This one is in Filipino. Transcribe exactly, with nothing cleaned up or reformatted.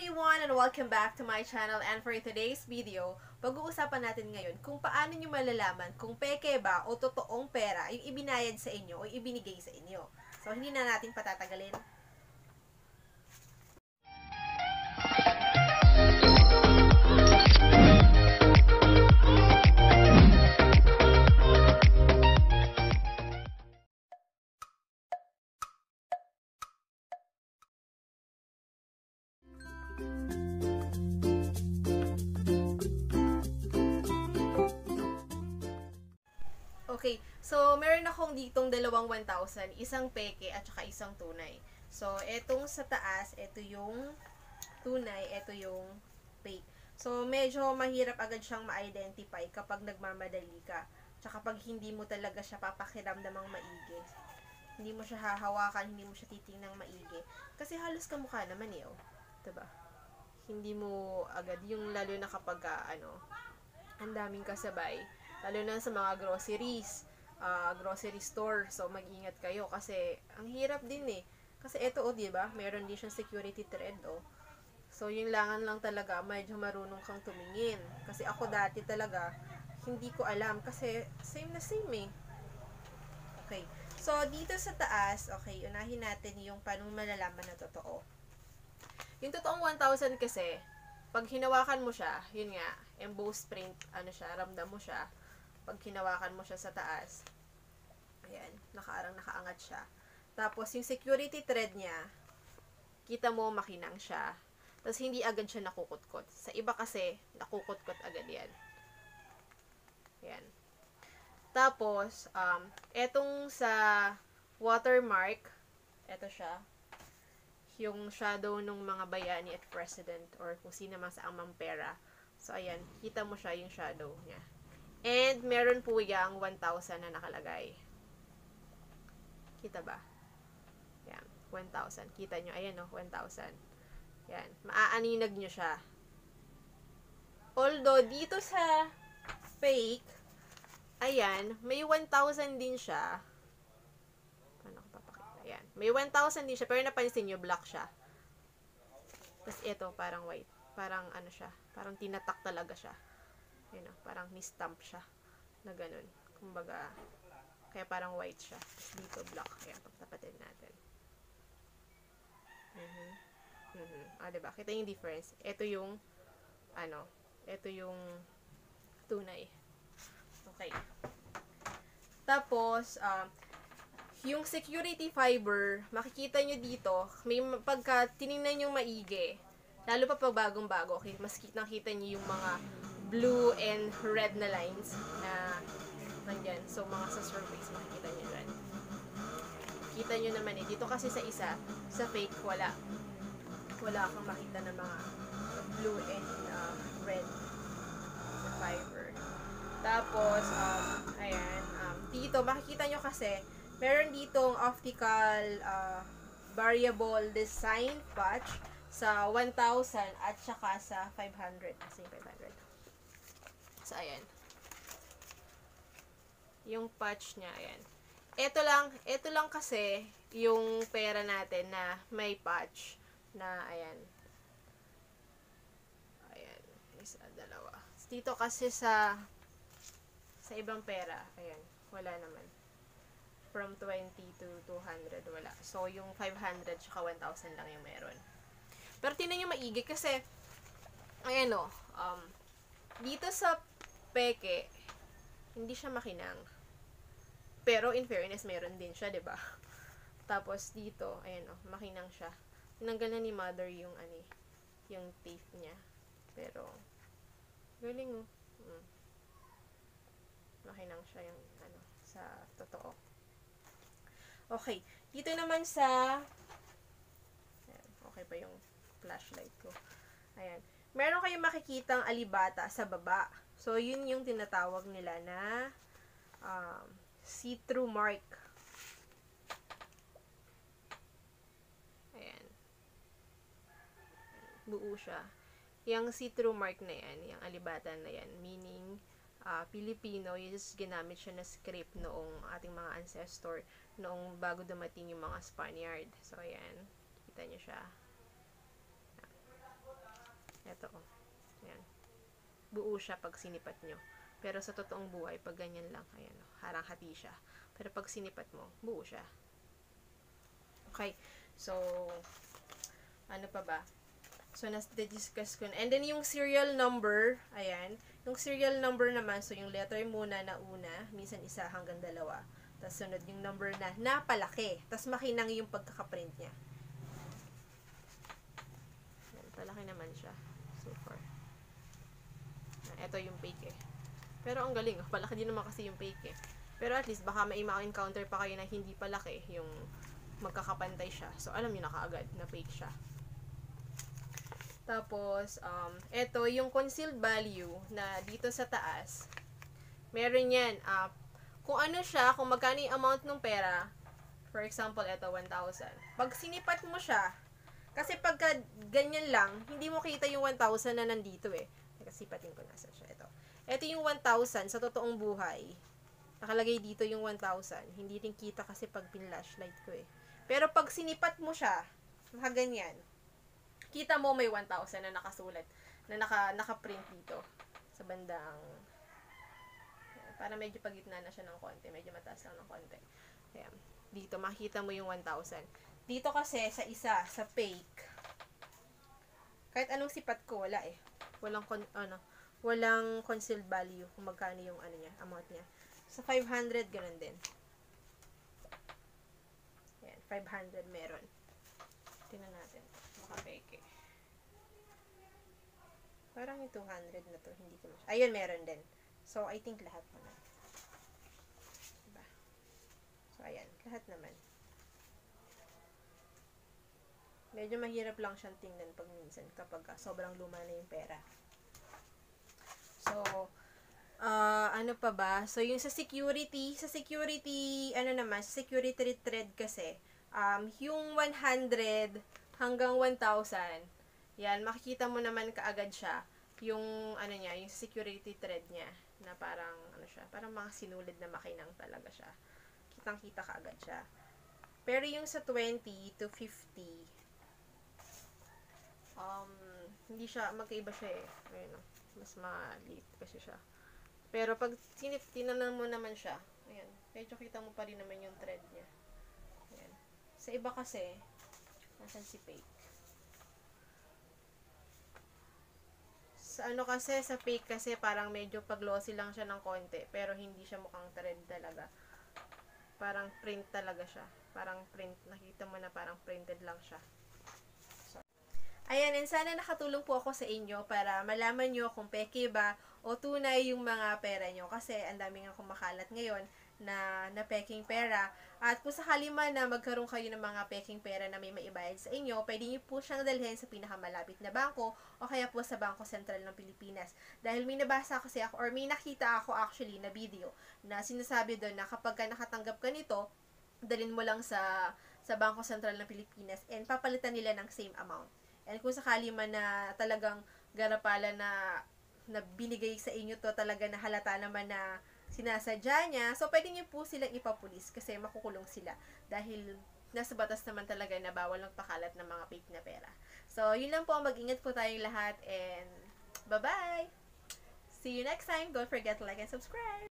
everyone and welcome back to my channel, and for today's video, pag-uusapan natin ngayon kung paano nyo malalaman kung peke ba o totoong pera yung ibinayad sa inyo o ibinigay sa inyo. So, hindi na natin patatagalin. Okay, so meron akong ditong dalawang one thousand, isang peke at saka isang tunay. So, etong sa taas, eto yung tunay, eto yung fake. So, medyo mahirap agad siyang ma-identify kapag nagmamadali ka. Tsaka kapag hindi mo talaga siya papakiramdamang maigi. Hindi mo siya hahawakan, hindi mo siya titingnang maigi. Kasi halos kamukha naman eh, oh. Diba? Hindi mo agad, yung lalo na kapag, uh, ano, ang daming kasabay. Lalo na sa mga groceries, uh, grocery store. So, mag-ingat kayo kasi ang hirap din eh. Kasi eto, oh, diba? Meron din siyang security thread, oh. So, yung langan lang talaga, medyo marunong kang tumingin. Kasi ako dati talaga, hindi ko alam. Kasi, same na same eh. Okay. So, dito sa taas, okay, unahin natin yung paano malalaman na totoo. Yung totoong one thousand kasi, pag hinawakan mo siya, yun nga, embossed print, ano siya, ramdam mo siya. Pag hinawakan mo siya sa taas, ayan, nakaarang nakaangat siya. Tapos, yung security thread niya, kita mo makinang siya. Tapos, hindi agad siya nakukutkot. Sa iba kasi, nakukutkot agad yan. Ayan. Tapos, um, etong sa watermark, eto siya, yung shadow ng mga bayani at president or kung sino man sa amang pera. So, ayan, kita mo siya yung shadow niya. And, meron po yung one thousand na nakalagay. Kita ba? Yan, one thousand. Kita nyo, ayan o, one thousand. Yan, maaaninag nyo siya. Although, dito sa fake, ayan, may one thousand din siya. Paano ko papakita? Ayan, may one thousand din siya, pero napansin nyo, black siya. Tapos, ito, parang white. Parang, ano siya, parang tinatak talaga siya. Yun o, parang ni-stamp siya na ganun. Kumbaga, kaya parang white siya. Tapos dito, black. Kaya pagtapatin natin. Mm-hmm. Mm-hmm. Ah, diba? Kita yung difference. Ito yung, ano, ito yung tunay. Okay. Tapos, um, yung security fiber, makikita nyo dito, may pagka tinignan nyo maigi, lalo pa pag bagong-bago, okay, mas nakita nyo yung mga blue and red na lines na nandyan. So, mga sa surface, makikita nyo dyan. Kita nyo naman eh. Dito kasi sa isa, sa fake, wala. Wala kang makita ng mga blue and uh, red na fiber. Tapos, um, ayan, um, dito, makikita nyo kasi, meron ditong optical uh, variable design patch sa one thousand at saka sa five hundred. Kasi five hundred. So, ayan. Yung patch niya, ayan. Ito lang, ito lang kasi yung pera natin na may patch na, ayan. Ayan. Isa, dalawa. Dito kasi sa sa ibang pera, ayan, wala naman. From twenty to two hundred, wala. So, yung five hundred tsaka one thousand lang yung meron. Pero tingnan nyo maigi kasi, ayan o, um, dito sa peke, hindi siya makinang. Pero, in fairness, meron din siya, diba? Tapos, dito, ayan o, makinang siya. Tinanggal na ni mother yung, ano, yung tape niya. Pero, galing o. Hmm. Makinang siya yung, ano, sa totoo. Okay. Dito naman sa, ayan, okay pa yung flashlight ko. Ayan. Meron kayong makikitang alibata sa baba. So, yun yung tinatawag nila na um, see-through mark. Ayan. Buo siya. Yung see-through mark na yan, yung alibata na yan, meaning, uh, Pilipino, yung ginamit siya na script noong ating mga ancestor, noong bago dumating yung mga Spaniard. So, ayan. Kita nyo siya. buo siya pag sinipat nyo. Pero sa totoong buhay, pag ganyan lang, ayan, harang hati siya. Pero pag sinipat mo, buo siya. Okay. So, ano pa ba? So, nas-discuss ko na. And then, yung serial number, ayan. Yung serial number naman, so, yung letter muna na una, minsan isa hanggang dalawa. Tapos, sunod yung number na napalaki. Tapos, makinang yung pagkakaprint niya. Ayan, palaki naman siya. So far. Ito yung fake eh. Pero, ang galing. Oh, palaki din naman kasi yung fake eh. Pero, at least, baka may ma-encounter pa kayo na hindi palaki yung magkakapantay siya. So, alam nyo na kaagad na fake siya. Tapos, um, ito, yung concealed value na dito sa taas, meron yan, uh, kung ano siya, kung magkano yung amount ng pera, for example, ito, one thousand. Pag sinipat mo siya, kasi pagka ganyan lang, hindi mo kita yung one thousand na nandito eh. Sipatin ko nasa siya. Ito. Ito yung one thousand sa totoong buhay. Nakalagay dito yung one thousand. Hindi rin kita kasi pag pin-flashlight ko eh. Pero pag sinipat mo siya, nakaganyan, kita mo may one thousand na nakasulat, na naka, naka-print dito sa bandang, para medyo pagitna na siya ng konti, medyo mataas lang ng konti. Ayan. Dito, makita mo yung one thousand. Dito kasi, sa isa, sa fake, kahit anong sipat ko, wala eh. Walang, con, ano, walang concealed value kung magkano yung ano niya, amount niya. Sa five hundred, ganun din. Ayan, five hundred meron. Tingnan natin. Maka-fake eh. Parang yung two hundred na to, hindi ko mas... Ayun, meron din. So, I think lahat naman. Diba? So, ayan. Lahat naman. Medyo mahirap lang siyang tingnan pag minsan kapag uh, sobrang luma na yung pera. So, uh, ano pa ba? So, yung sa security, sa security, ano naman, sa security thread kasi, um, yung one hundred hanggang one thousand, yan, makikita mo naman kaagad siya, yung, ano niya, yung security thread niya, na parang, ano siya, parang mga sinulid na makinang talaga siya. Kitang-kita kaagad siya. Pero yung sa twenty to fifty, um, hindi siya, magkaiba siya eh. Ayun, no? Mas maliit kasi siya. Pero pag sinit, tinanan mo naman siya, ayan, medyo kita mo pa rin naman yung thread niya. Ayan. Sa iba kasi, nasan si fake? Sa ano kasi, sa fake kasi parang medyo pag-glossy lang siya ng konti, pero hindi siya mukhang thread talaga. Parang print talaga siya. Parang print, nakita mo na parang printed lang siya. So, ayan, and sana nakatulong po ako sa inyo para malaman nyo kung peke ba o tunay yung mga pera nyo. Kasi ang daming nga kumakalat ngayon na, na peking pera. At kung sakali man na magkaroon kayo ng mga peking pera na may maibayad sa inyo, pwede nyo po siyang dalhin sa pinakamalapit na bangko o kaya po sa Bangko Sentral ng Pilipinas. Dahil may nabasa kasi ako or may nakita ako actually na video na sinasabi doon na kapag ka nakatanggap ka nito, dalhin mo lang sa, sa Bangko Sentral ng Pilipinas and papalitan nila ng same amount. And kung sakali man na talagang garapala na, na binigay sa inyo to, talaga na halata naman na sinasadya niya, so pwede niyo po silang ipapulis kasi makukulong sila dahil nasa batas naman talaga na bawal magpakalat ng mga fake na pera. So, yun lang po, mag-ingat po tayong lahat and bye-bye! See you next time! Don't forget to like and subscribe!